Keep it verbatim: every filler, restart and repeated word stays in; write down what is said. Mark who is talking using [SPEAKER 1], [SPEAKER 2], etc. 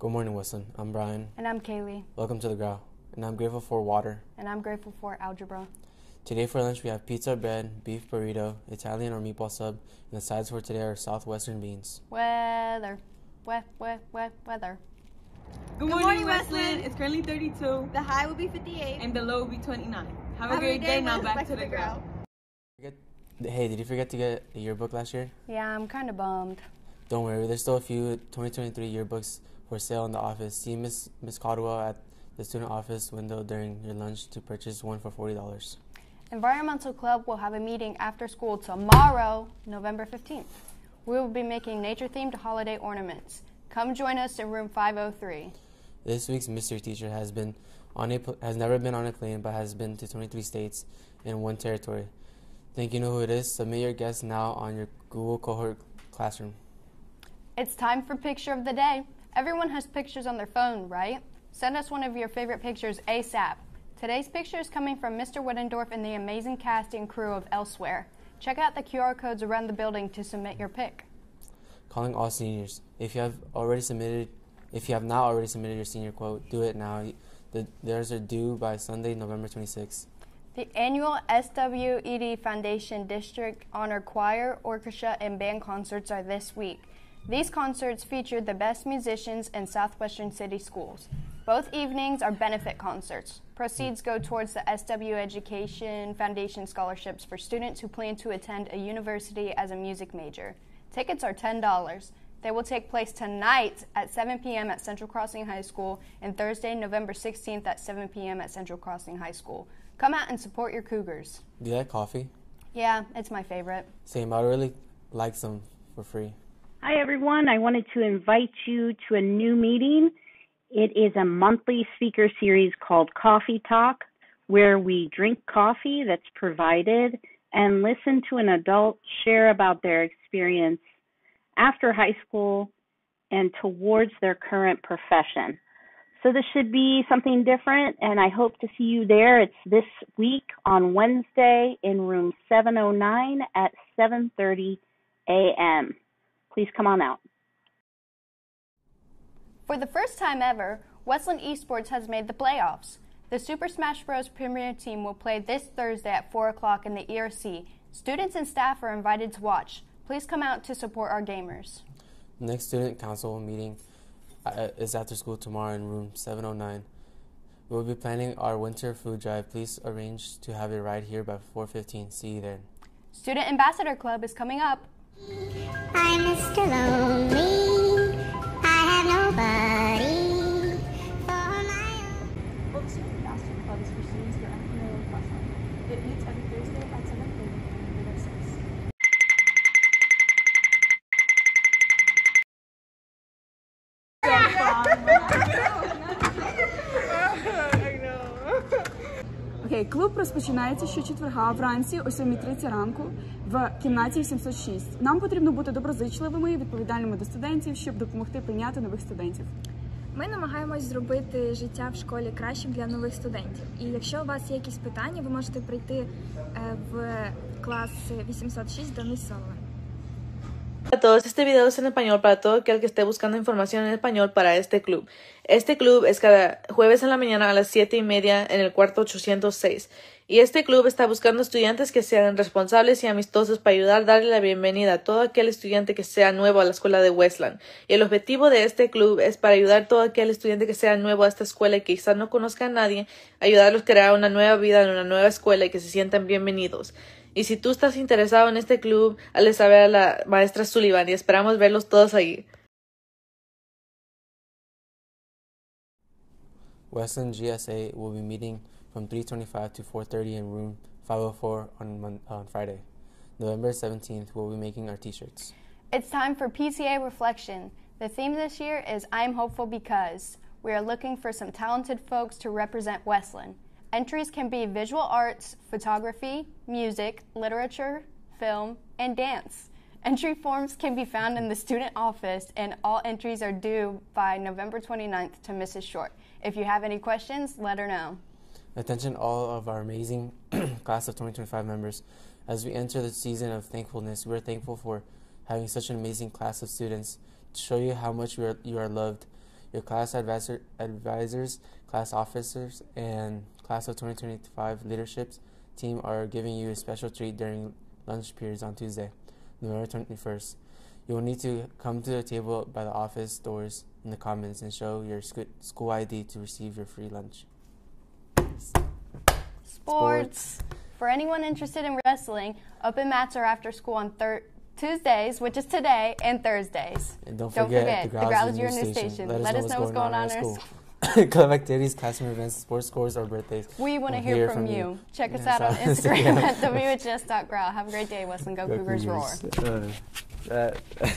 [SPEAKER 1] Good morning, Westland. I'm Brian.
[SPEAKER 2] And I'm Kaylee.
[SPEAKER 1] Welcome to the Growl. And I'm grateful for water.
[SPEAKER 2] And I'm grateful for algebra.
[SPEAKER 1] Today for lunch we have pizza, bread, beef burrito, Italian or meatball sub, and the sides for today are Southwestern beans.
[SPEAKER 2] Weather. Wet, wet, wet, weather.
[SPEAKER 3] Good morning, Good morning Westland. Westland. It's currently thirty-two.
[SPEAKER 4] The high will be fifty-eight.
[SPEAKER 3] And the low will be twenty-nine. Have, Have a great day. day. Now back, back to the Growl.
[SPEAKER 1] Hey, did you forget to get a yearbook last year?
[SPEAKER 2] Yeah, I'm kind of bummed.
[SPEAKER 1] Don't worry, there's still a few twenty twenty-three yearbooks for sale in the office. See Miss Miss Caldwell at the student office window during your lunch to purchase one for forty dollars.
[SPEAKER 2] Environmental Club will have a meeting after school tomorrow, November fifteenth. We will be making nature-themed holiday ornaments. Come join us in room five oh three.
[SPEAKER 1] This week's mystery teacher has been on a has never been on a plane but has been to twenty-three states and one territory. Think you know who it is? Submit your guess now on your Google Cohort Classroom.
[SPEAKER 2] It's time for Picture of the Day. Everyone has pictures on their phone, right? Send us one of your favorite pictures ASAP. Today's picture is coming from Mister Wittendorf and the amazing cast and crew of Elsewhere. Check out the Q R codes around the building to submit your pic.
[SPEAKER 1] Calling all seniors. If you have already submitted, if you have not already submitted your senior quote, do it now. The, theirs are due by Sunday, November twenty-sixth.
[SPEAKER 2] The annual S W E D Foundation District Honor Choir, Orchestra, and Band concerts are this week. These concerts feature the best musicians in Southwestern City schools. Both evenings are benefit concerts. Proceeds go towards the S W Education Foundation scholarships for students who plan to attend a university as a music major. Tickets are ten dollars. They will take place tonight at seven p.m. at Central Crossing High School and Thursday, November sixteenth at seven p.m. at Central Crossing High School. Come out and support your Cougars.
[SPEAKER 1] Do you like coffee?
[SPEAKER 2] Yeah, it's my favorite.
[SPEAKER 1] Same. I would really like some for free.
[SPEAKER 5] Hi, everyone. I wanted to invite you to a new meeting. It is a monthly speaker series called Coffee Talk, where we drink coffee that's provided and listen to an adult share about their experience after high school and towards their current profession. So this should be something different, and I hope to see you there. It's this week on Wednesday in room seven oh nine at seven thirty a.m. Please come on out.
[SPEAKER 2] For the first time ever, Westland Esports has made the playoffs. The Super Smash Bros. Premier Team will play this Thursday at four o'clock in the E R C. Students and staff are invited to watch. Please come out to support our gamers.
[SPEAKER 1] The next student council meeting uh, is after school tomorrow in room seven oh nine. We will be planning our winter food drive. Please arrange to have it right here by four fifteen. See you there.
[SPEAKER 2] Student Ambassador Club is coming up.
[SPEAKER 6] I'm Mister Lonely. I have nobody for my own.
[SPEAKER 7] Well, the Student Ambassador Club is for students who are unfamiliar with Westland. It meets every Thursday at seven thirty and ended at six.
[SPEAKER 8] Окей, клуб розпочинається щочетверга вранці о сьомій тридцять ранку в кімнаті сімсот шість. Нам потрібно бути доброзичливими і відповідальними до студентів, щоб допомогти прийняти нових студентів.
[SPEAKER 9] Ми намагаємось зробити життя в школі кращим для нових студентів. І якщо у вас є якісь питання, ви можете прийти в клас вісімсот шість до міс Соловен.
[SPEAKER 10] Hola a todos, este video es en español para todo aquel que esté buscando información en español para este club. Este club es cada jueves en la mañana a las siete y media en el cuarto ochocientos seis. Y este club está buscando estudiantes que sean responsables y amistosos para ayudar a darle la bienvenida a todo aquel estudiante que sea nuevo a la escuela de Westland. Y el objetivo de este club es para ayudar a todo aquel estudiante que sea nuevo a esta escuela y que quizás no conozca a nadie, ayudarlos a crear una nueva vida en una nueva escuela y que se sientan bienvenidos. Y si tú estás interesado en este club, hazle saber a la maestra Sullivan y esperamos verlos todos ahí.
[SPEAKER 1] Westland G S A will be meeting from three twenty-five to four thirty in room five oh four on, Mon on Friday. November seventeenth, we'll be making our t-shirts.
[SPEAKER 2] It's time for P T A Reflection. The theme this year is I'm Hopeful Because. We are looking for some talented folks to represent Westland. Entries can be visual arts, photography, music, literature, film, and dance. Entry forms can be found in the student office, and all entries are due by November twenty-ninth to Missus Short. If you have any questions, let her know.
[SPEAKER 1] Attention all of our amazing class of twenty twenty-five members. As we enter the season of thankfulness, we're thankful for having such an amazing class of students. To show you how much we are, you are loved, Your class advisor, advisors, class officers, and class of twenty twenty-five leaderships team are giving you a special treat during lunch periods on Tuesday, November twenty-first. You will need to come to the table by the office doors in the Commons and show your sc- school I D to receive your free lunch.
[SPEAKER 2] Sports. Sports. For anyone interested in wrestling, open mats are after school on thir- Tuesdays, which is today, and Thursdays.
[SPEAKER 1] And don't
[SPEAKER 2] Don't
[SPEAKER 1] forget,
[SPEAKER 2] forget
[SPEAKER 1] the
[SPEAKER 2] the
[SPEAKER 1] Growl
[SPEAKER 2] Growl
[SPEAKER 1] is your new station. station. Let,
[SPEAKER 2] Let
[SPEAKER 1] us know what's going, on in our school. Club activities, classroom events, sports scores, or birthdays.
[SPEAKER 2] We want to
[SPEAKER 1] we'll
[SPEAKER 2] hear, from, from you. you. Check us out on Instagram at W H S dot growl. Have a great day, Westland. Go, Go Cougars, Cougars roar. Uh, uh,